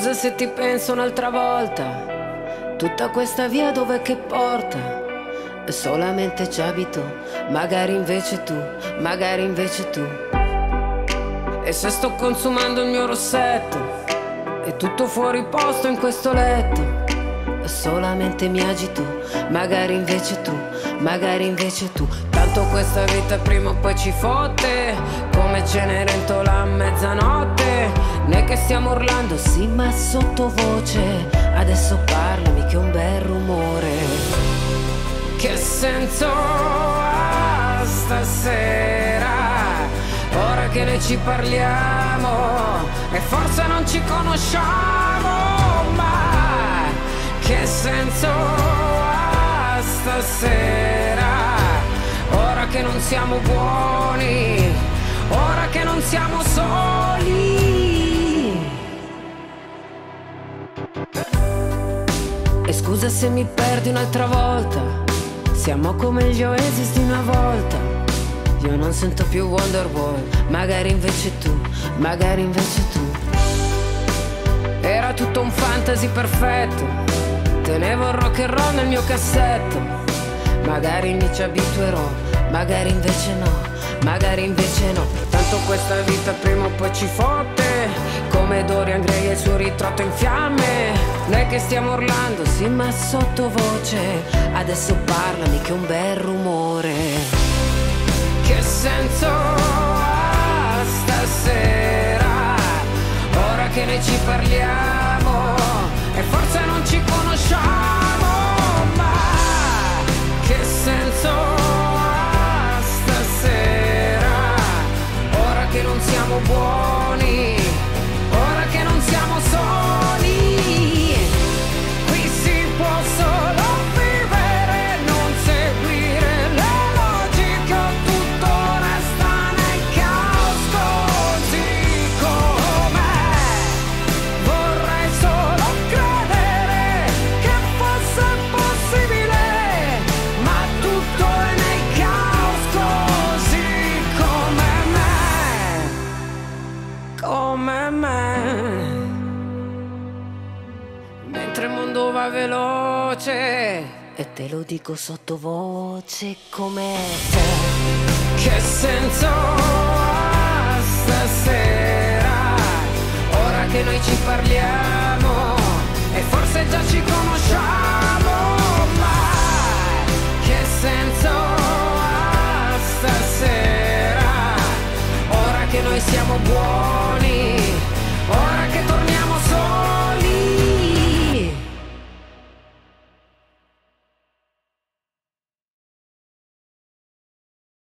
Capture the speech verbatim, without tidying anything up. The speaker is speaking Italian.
scusa se ti penso un'altra volta, tutta questa via dov'è che porta? E solamente ci abito, magari invece tu, magari invece tu. E se sto consumando il mio rossetto, è tutto fuori posto in questo letto, e solamente mi agito, magari invece tu, magari invece tu. Tanto questa vita prima o poi ci fotte, come Cenerentola a mezzanotte. Né che stiamo urlando, sì, ma sottovoce. Adesso parlami che è un bel rumore. Che senso ha stasera, ora che noi ci parliamo e forse non ci conosciamo, ma che senso ha stasera, ora che non siamo buoni, ora che non siamo soli. E scusa se mi perdi un'altra volta, siamo come gli Oasis di una volta. Io non sento più Wonderwall, magari invece tu, magari invece tu. Era tutto un fantasy perfetto, tenevo il rock and roll nel mio cassetto. Magari mi ci abituerò, magari invece no, magari invece no. Tanto questa vita prima o poi ci fotte, come Dorian Gray e il suo ritratto in fiamme. Noi che stiamo urlando, sì, ma sottovoce. Adesso parlami che è un bel rumore. Che senso ha stasera, ora che noi ci parliamo e forse non ci conosciamo, ma che senso ha stasera, ora che non siamo buoni, ora che non siamo soli. Qui si può solo vivere, non seguire le logiche, tutto resta nel caos così com'è. Vorrei solo credere che fosse possibile, ma tutto è nel caos così come me, come me. Mentre il mondo va veloce e te lo dico sottovoce come te. Che senso ha stasera, ora che noi ci parliamo e forse già ci conosciamo, ma che senso ha stasera, ora che noi siamo buoni, ora che torniamo